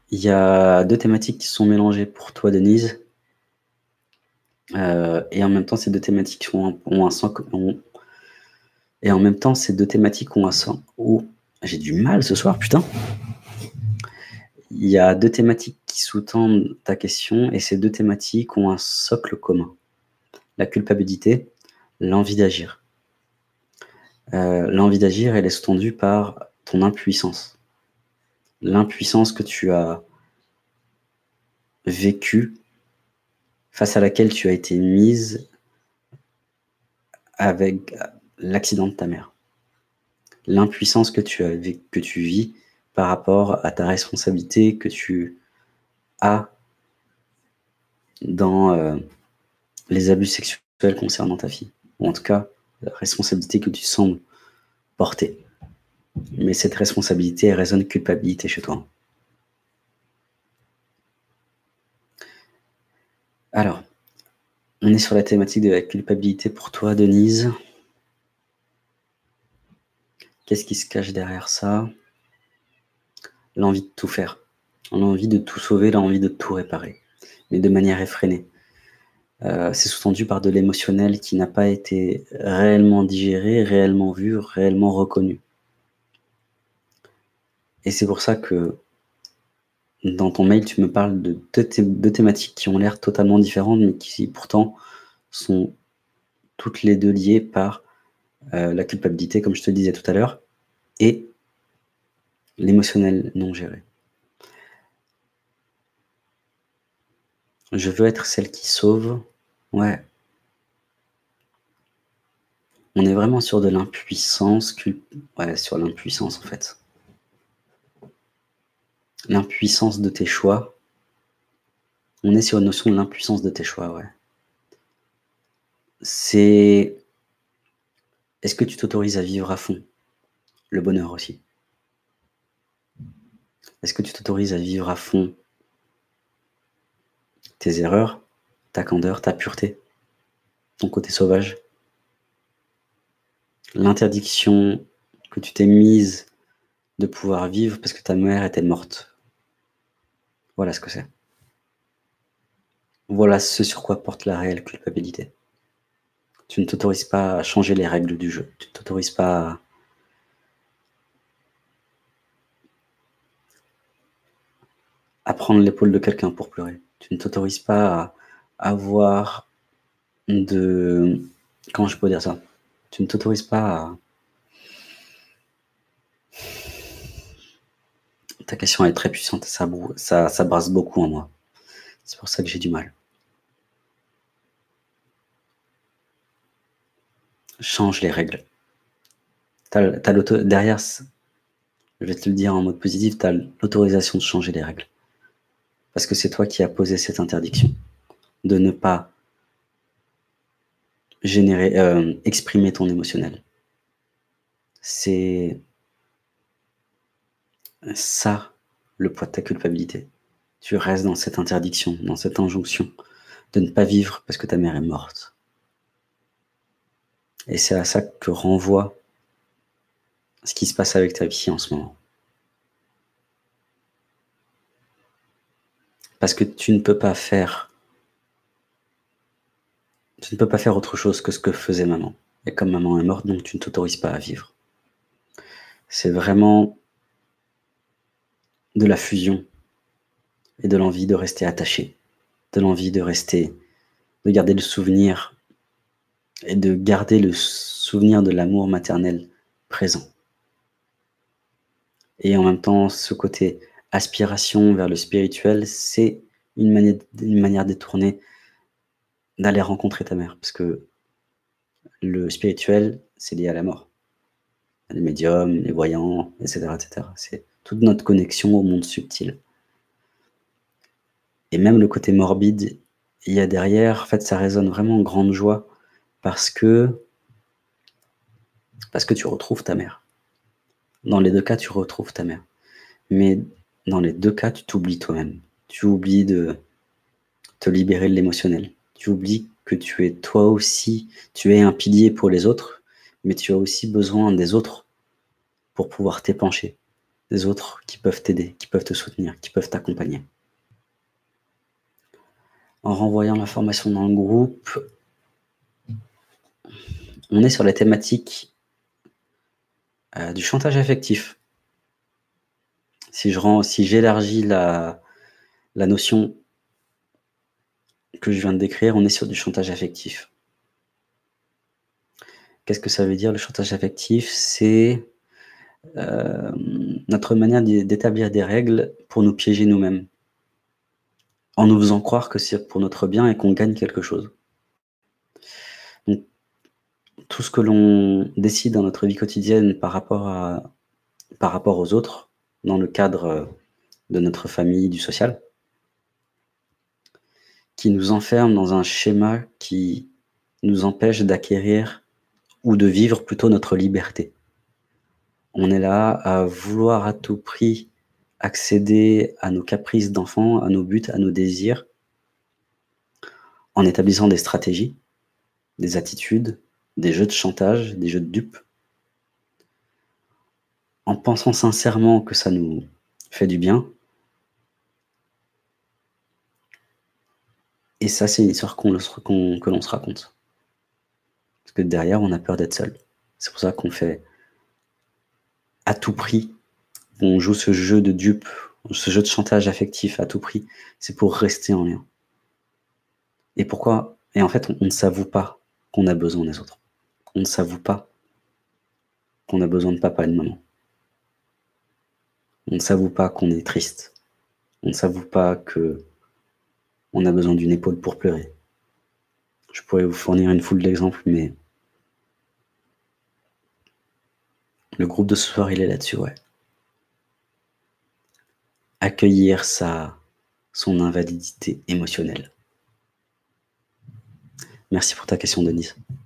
Il y a 2 thématiques qui sont mélangées pour toi, Denise. Et en même temps, ces 2 thématiques ont un sens et en même temps, ces 2 thématiques ont un sens. Oh, j'ai du mal ce soir, putain! Il y a 2 thématiques qui sous-tendent ta question et ces 2 thématiques ont un socle commun. La culpabilité, l'envie d'agir. L'envie d'agir, elle est sous-tendue par ton impuissance. L'impuissance que tu as vécue, face à laquelle tu as été mise avec l'accident de ta mère. L'impuissance que tu vis par rapport à ta responsabilité que tu as dans les abus sexuels concernant ta fille. Ou en tout cas, la responsabilité que tu sembles porter. Mais cette responsabilité, elle résonne culpabilité chez toi. Alors, on est sur la thématique de la culpabilité pour toi, Denise. Qu'est-ce qui se cache derrière ça? L'envie de tout faire. L'envie de tout sauver, l'envie de tout réparer, mais de manière effrénée. C'est sous-tendu par de l'émotionnel qui n'a pas été réellement digéré, réellement vu, réellement reconnu. Et c'est pour ça que dans ton mail, tu me parles de deux thématiques qui ont l'air totalement différentes, mais qui pourtant sont toutes les deux liées par la culpabilité, comme je te le disais tout à l'heure, et l'émotionnel non géré. Je veux être celle qui sauve. Ouais. On est vraiment sur de l'impuissance, ouais, sur l'impuissance en fait. L'impuissance de tes choix. On est sur une notion de l'impuissance de tes choix, ouais. C'est... Est-ce que tu t'autorises à vivre à fond le bonheur aussi? Est-ce que tu t'autorises à vivre à fond tes erreurs, ta candeur, ta pureté, ton côté sauvage? L'interdiction que tu t'es mise de pouvoir vivre parce que ta mère était morte. Voilà ce que c'est. Voilà ce sur quoi porte la réelle culpabilité. Tu ne t'autorises pas à changer les règles du jeu. Tu ne t'autorises pas à prendre l'épaule de quelqu'un pour pleurer. Tu ne t'autorises pas à avoir de... Comment je peux dire ça? Tu ne t'autorises pas à... Ta question est très puissante et ça brasse beaucoup en moi. C'est pour ça que j'ai du mal. Change les règles. Derrière, je vais te le dire en mode positif, tu as l'autorisation de changer les règles. Parce que c'est toi qui as posé cette interdiction de ne pas exprimer ton émotionnel. C'est ça le poids de ta culpabilité. Tu restes dans cette interdiction, dans cette injonction de ne pas vivre parce que ta mère est morte. Et c'est à ça que renvoie ce qui se passe avec ta vie en ce moment. Parce que tu ne peux pas faire autre chose que ce que faisait maman. Et comme maman est morte, donc tu ne t'autorises pas à vivre. C'est vraiment de la fusion et de l'envie de rester attaché, de l'envie de garder le souvenir et de garder le souvenir de l'amour maternel présent. Et en même temps, ce côté aspiration vers le spirituel, c'est une manière détournée d'aller rencontrer ta mère. Parce que le spirituel, c'est lié à la mort. Les médiums, les voyants, etc., etc. C'est toute notre connexion au monde subtil. Et même le côté morbide, il y a derrière, en fait, ça résonne vraiment en grande joie parce que tu retrouves ta mère. Dans les deux cas, tu retrouves ta mère. Mais dans les deux cas, tu t'oublies toi-même. Tu oublies de te libérer de l'émotionnel. Tu oublies que tu es toi aussi, tu es un pilier pour les autres, mais tu as aussi besoin des autres pour pouvoir t'épancher. des autres qui peuvent t'aider, qui peuvent te soutenir, qui peuvent t'accompagner. En renvoyant l'information dans le groupe, on est sur la thématique du chantage affectif. Si j'élargis la notion que je viens de décrire, on est sur du chantage affectif. Qu'est-ce que ça veut dire le chantage affectif? C'est notre manière d'établir des règles pour nous piéger nous-mêmes, en nous faisant croire que c'est pour notre bien et qu'on gagne quelque chose. Donc, tout ce que l'on décide dans notre vie quotidienne par rapport aux autres, dans le cadre de notre famille, du social, qui nous enferme dans un schéma qui nous empêche d'acquérir ou de vivre plutôt notre liberté. On est là à vouloir à tout prix accéder à nos caprices d'enfant, à nos buts, à nos désirs, en établissant des stratégies, des attitudes, des jeux de chantage, des jeux de dupes, en pensant sincèrement que ça nous fait du bien. Et ça, c'est une histoire que l'on se raconte. Parce que derrière, on a peur d'être seul. C'est pour ça qu'on fait à tout prix, on joue ce jeu de dupes, ce jeu de chantage affectif à tout prix. C'est pour rester en lien. Et pourquoi? Et en fait, on ne s'avoue pas qu'on a besoin des autres. On ne s'avoue pas qu'on a besoin de papa et de maman. On ne s'avoue pas qu'on est triste. On ne s'avoue pas qu'on a besoin d'une épaule pour pleurer. Je pourrais vous fournir une foule d'exemples, mais le groupe de ce soir, il est là-dessus, ouais. Accueillir son invalidité émotionnelle. Merci pour ta question, Denise.